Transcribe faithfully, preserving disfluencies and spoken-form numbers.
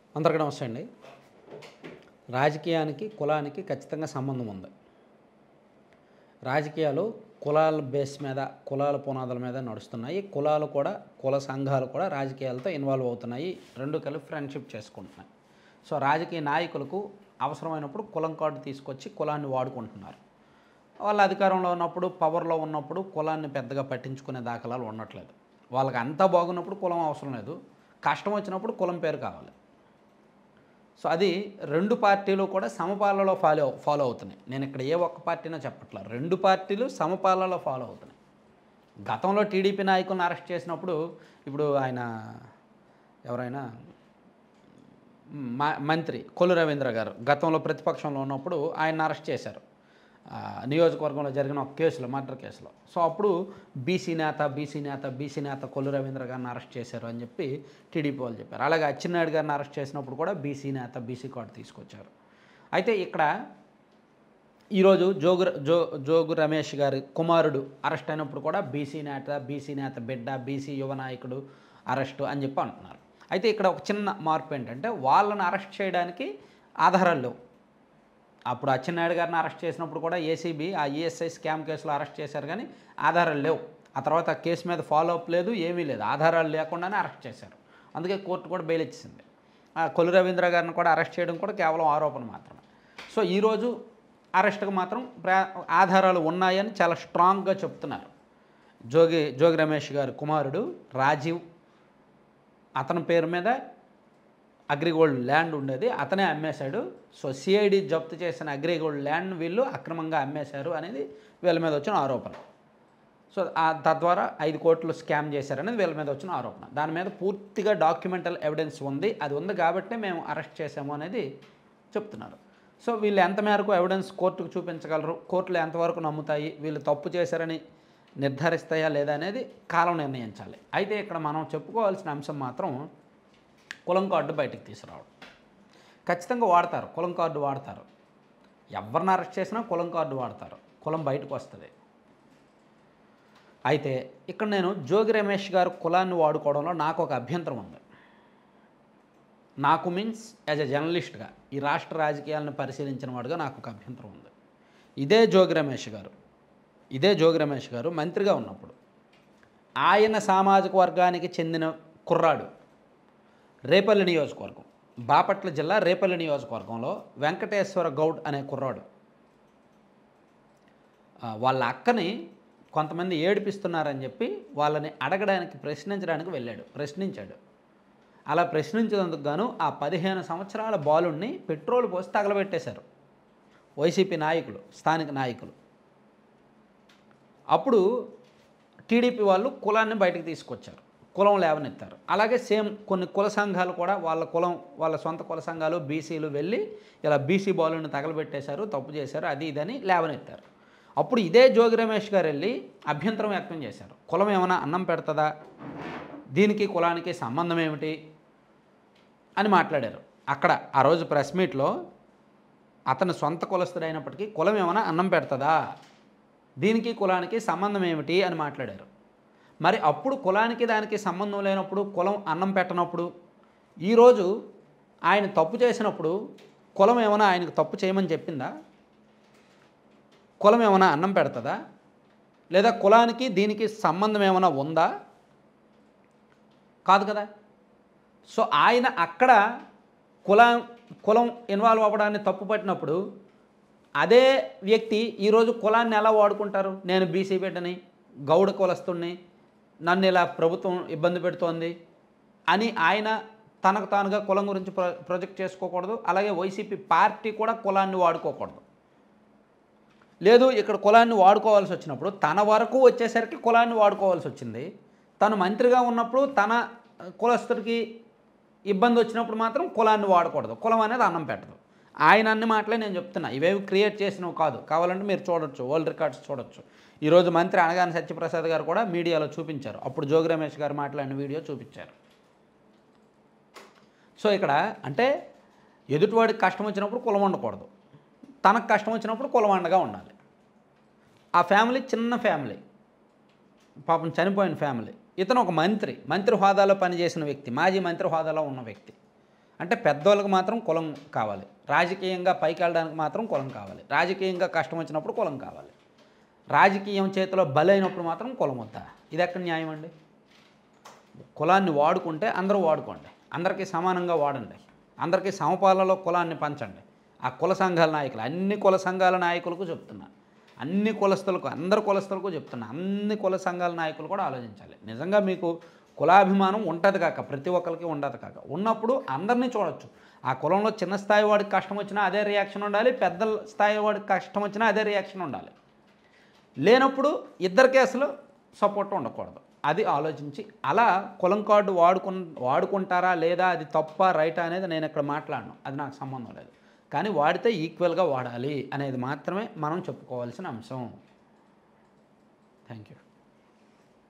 అందరికీ నమస్తే అండి. రాజకీయానికి కులానికి ఖచ్చితంగా సంబంధం ఉంది. రాజకీయాలు కులాల బేస్ మీద కులాల పునాదుల మీద నడుస్తున్నాయి. కులాలు కూడా కుల సంఘాలు కూడా రాజకీయాలతో ఇన్వాల్వ్ అవుతున్నాయి. రెండు కలిపి ఫ్రెండ్షిప్ చేసుకుంటున్నాయి. సో రాజకీయ నాయకులకు అవసరమైనప్పుడు కులం కార్డు తీసుకొచ్చి కులాన్ని వాడుకుంటున్నారు. వాళ్ళ అధికారంలో ఉన్నప్పుడు పవర్లో ఉన్నప్పుడు కులాన్ని పెద్దగా పట్టించుకునే దాఖలాలు ఉండట్లేదు. వాళ్ళకి అంతా బాగున్నప్పుడు కులం అవసరం లేదు. కష్టం వచ్చినప్పుడు కులం పేరు కావాలి. సో అది రెండు పార్టీలు కూడా సమపాలలో ఫాలో ఫాలో అవుతున్నాయి. నేను ఇక్కడ ఏ ఒక్క పార్టీనో చెప్పట్లా, రెండు పార్టీలు సమపాలలో ఫాలో అవుతున్నాయి. గతంలో టీడీపీ నాయకులను అరెస్ట్ చేసినప్పుడు ఇప్పుడు ఆయన ఎవరైనా మంత్రి కొల్లు రవీంద్ర గారు గతంలో ప్రతిపక్షంలో ఉన్నప్పుడు ఆయన అరెస్ట్ చేశారు నియోజకవర్గంలో జరిగిన ఒక కేసులో, మర్డర్ కేసులో. సో అప్పుడు బీసీ నేత బీసీ నేత బీసీ నేత కొల్లు రవీంద్ర గారిని అరెస్ట్ చేశారు అని చెప్పి టీడీపీ వాళ్ళు చెప్పారు. అలాగే అచ్చెన్నాయుడు గారిని అరెస్ట్ చేసినప్పుడు కూడా బీసీ నేత బీసీ కార్డు తీసుకొచ్చారు. అయితే ఇక్కడ ఈరోజు జోగు జో జోగు రమేష్ గారి కుమారుడు అరెస్ట్ అయినప్పుడు కూడా బీసీ నేత బీసీ నేత బిడ్డ బీసీ యువ నాయకుడు అరెస్టు అని చెప్పి అంటున్నారు. అయితే ఇక్కడ ఒక చిన్న మార్పు ఏంటంటే వాళ్ళని అరెస్ట్ చేయడానికి ఆధారాలు లేవు. అప్పుడు అచ్చెన్నాయుడు గారిని అరెస్ట్ చేసినప్పుడు కూడా ఏసీబీ ఆ ఈఎస్ఐ స్కామ్ కేసులో అరెస్ట్ చేశారు, కానీ ఆధారాలు లేవు. ఆ తర్వాత ఆ కేసు మీద ఫాలో అప్ లేదు, ఏమీ లేదు, ఆధారాలు లేకుండానే అరెస్ట్ చేశారు. అందుకే కోర్టు కూడా బెయిల్ ఇచ్చింది. కొల్లు రవీంద్ర గారిని కూడా అరెస్ట్ చేయడం కూడా కేవలం ఆరోపణ మాత్రమే. సో ఈరోజు అరెస్ట్కి మాత్రం ఆధారాలు ఉన్నాయని చాలా స్ట్రాంగ్గా చెప్తున్నారు. జోగి జోగి రమేష్ గారి కుమారుడు రాజీవ్, అతని పేరు మీద అగ్రిగోల్డ్ ల్యాండ్ ఉండేది, అతనే అమ్మేశాడు. సో సిఐడి జప్తు చేసిన అగ్రిగోల్డ్ ల్యాండ్ వీళ్ళు అక్రమంగా అమ్మేశారు అనేది వీళ్ళ మీద వచ్చిన ఆరోపణ. సో తద్వారా ఐదు కోట్లు స్కామ్ చేశారనేది వీళ్ళ మీద వచ్చిన ఆరోపణ. దాని మీద పూర్తిగా డాక్యుమెంటల్ ఎవిడెన్స్ ఉంది. అది ఉంది కాబట్టే మేము అరెస్ట్ చేసాము అనేది చెప్తున్నారు. సో వీళ్ళు ఎంత మేరకు ఎవిడెన్స్ కోర్టుకు చూపించగలరు, కోర్టులు ఎంతవరకు నమ్ముతాయి, వీళ్ళు తప్పు చేశారని నిర్ధారిస్తాయా లేదా అనేది కాలం నిర్ణయించాలి. అయితే ఇక్కడ మనం చెప్పుకోవాల్సిన అంశం మాత్రం కులం కార్డు బయటికి తీసుకురావడం. ఖచ్చితంగా వాడతారు, కులం కార్డు వాడతారు. ఎవరిని అరెస్ట్ చేసినా కులం కార్డు వాడతారు, కులం బయటకు వస్తుంది. అయితే ఇక్కడ నేను జోగి రమేష్ గారు కులాన్ని వాడుకోవడంలో నాకు ఒక అభ్యంతరం ఉంది. నాకు మీన్స్ యాజ్ ఎ జర్నలిస్ట్గా ఈ రాష్ట్ర రాజకీయాలను పరిశీలించిన వాడుగా నాకు ఒక అభ్యంతరం ఉంది. ఇదే జోగి రమేష్ గారు ఇదే జోగి రమేష్ గారు మంత్రిగా ఉన్నప్పుడు ఆయన సామాజిక వర్గానికి చెందిన కుర్రాడు రేపల్లి నియోజకవర్గం, బాపట్ల జిల్లా రేపల్లి నియోజకవర్గంలో వెంకటేశ్వర గౌడ్ అనే కుర్రాడు వాళ్ళ అక్కని కొంతమంది ఏడిపిస్తున్నారని చెప్పి వాళ్ళని అడగడానికి ప్రశ్నించడానికి వెళ్ళాడు, ప్రశ్నించాడు. అలా ప్రశ్నించినందుకు గాను ఆ పదిహేను సంవత్సరాల బాలుడిని పెట్రోల్ పోసి తగలబెట్టేశారు వైసీపీ నాయకులు, స్థానిక నాయకులు. అప్పుడు టీడీపీ వాళ్ళు కులాన్ని బయటకు తీసుకొచ్చారు, కులం లేవనెత్తారు. అలాగే సేమ్ కొన్ని కుల సంఘాలు కూడా వాళ్ళ కులం వాళ్ళ సొంత కుల సంఘాలు బీసీలు వెళ్ళి ఇలా బీసీ బాలుని తగలబెట్టేశారు, తప్పు చేశారు, అది ఇదని లేవనెత్తారు. అప్పుడు ఇదే జోగి రమేష్ గారు వెళ్ళి అభ్యంతరం వ్యక్తం చేశారు. కులం ఏమైనా అన్నం పెడుతుందా, దీనికి కులానికి సంబంధం ఏమిటి అని మాట్లాడారు. అక్కడ ఆ రోజు ప్రెస్ మీట్లో అతను సొంత కులస్తుడైనప్పటికీ కులం ఏమైనా అన్నం పెడుతుందా, దీనికి కులానికి సంబంధం ఏమిటి అని మాట్లాడారు. మరి అప్పుడు కులానికి దానికి సంబంధం లేనప్పుడు, కులం అన్నం పెట్టనప్పుడు, ఈరోజు ఆయన తప్పు చేసినప్పుడు కులం ఏమైనా ఆయనకు తప్పు చేయమని చెప్పిందా, కులం ఏమైనా అన్నం పెడుతుందా, లేదా కులానికి దీనికి సంబంధం ఏమైనా ఉందా? కాదు కదా. సో ఆయన అక్కడ కులం కులం ఇన్వాల్వ్ అవ్వడాన్ని తప్పు పట్టినప్పుడు అదే వ్యక్తి ఈరోజు కులాన్ని ఎలా వాడుకుంటారు? నేను బీసీ బిడ్డని, గౌడ కులస్తుడిని, నన్ను ఇలా ప్రభుత్వం ఇబ్బంది పెడుతోంది అని ఆయన తనకు తానుగా కులం గురించి ప్రొ ప్రొజెక్ట్ చేసుకోకూడదు. అలాగే వైసీపీ పార్టీ కూడా కులాన్ని వాడుకోకూడదు. లేదు, ఇక్కడ కులాన్ని వాడుకోవాల్సి వచ్చినప్పుడు తన వరకు వచ్చేసరికి కులాన్ని వాడుకోవాల్సి వచ్చింది. తను మంత్రిగా ఉన్నప్పుడు తన కులస్తుడికి ఇబ్బంది వచ్చినప్పుడు మాత్రం కులాన్ని వాడకూడదు. కులం అనేది అన్నం పెట్టదు. ఆయన అన్ని మాటలే నేను చెప్తున్నా, ఇవేవి క్రియేట్ చేసినవి కాదు. కావాలంటే మీరు చూడొచ్చు, వరల్డ్ రికార్డ్స్ చూడొచ్చు. ఈరోజు మంత్రి అనగానే సత్యప్రసాద్ గారు కూడా మీడియాలో చూపించారు, అప్పుడు జోగి రమేష్ గారు మాట్లాడిన వీడియో చూపించారు. సో ఇక్కడ అంటే ఎదుటివాడికి కష్టం వచ్చినప్పుడు కులం ఉండకూడదు, తనకు కష్టం వచ్చినప్పుడు కులం అండగా ఉండాలి. ఆ ఫ్యామిలీ చిన్న ఫ్యామిలీ, పాపం చనిపోయిన ఫ్యామిలీ. ఇతను ఒక మంత్రి, మంత్రి హోదాలో పనిచేసిన వ్యక్తి, మాజీ మంత్రి హోదాలో ఉన్న వ్యక్తి. అంటే పెద్దోళ్ళకి మాత్రం కులం కావాలి, రాజకీయంగా పైకి వెళ్ళడానికి మాత్రం కులం కావాలి, రాజకీయంగా కష్టం వచ్చినప్పుడు కులం కావాలి, రాజకీయం చేతిలో బలైనప్పుడు మాత్రం కులం వద్దా? ఇది ఎక్కడ న్యాయం అండి? కులాన్ని వాడుకుంటే అందరూ వాడుకోండి, అందరికీ సమానంగా వాడండి, అందరికీ సమపాలలో కులాన్ని పంచండి. ఆ కుల సంఘాల నాయకులు, అన్ని కుల సంఘాల నాయకులకు చెప్తున్నా, అన్ని కులస్తులకు, అందరు కులస్తులకు చెప్తున్నా, అన్ని కుల సంఘాల నాయకులు కూడా ఆలోచించాలి. నిజంగా మీకు కులాభిమానం ఉంటుంది కాక, ప్రతి ఒక్కరికి ఉండదు కాక, ఉన్నప్పుడు అందరినీ చూడొచ్చు. ఆ కులంలో చిన్న స్థాయి వాడికి కష్టం వచ్చినా అదే రియాక్షన్ ఉండాలి, పెద్ద స్థాయి వాడికి కష్టం వచ్చినా అదే రియాక్షన్ ఉండాలి. లేనప్పుడు ఇద్దరు కేసులు సపోర్ట్ ఉండకూడదు. అది ఆలోచించి అలా కులం కార్డు వాడుకు వాడుకుంటారా లేదా, అది తప్ప రైటా అనేది నేను ఇక్కడ మాట్లాడను, అది నాకు సంబంధం లేదు. కానీ వాడితే ఈక్వల్గా వాడాలి అనేది మాత్రమే మనం చెప్పుకోవాల్సిన అంశం. Thank you.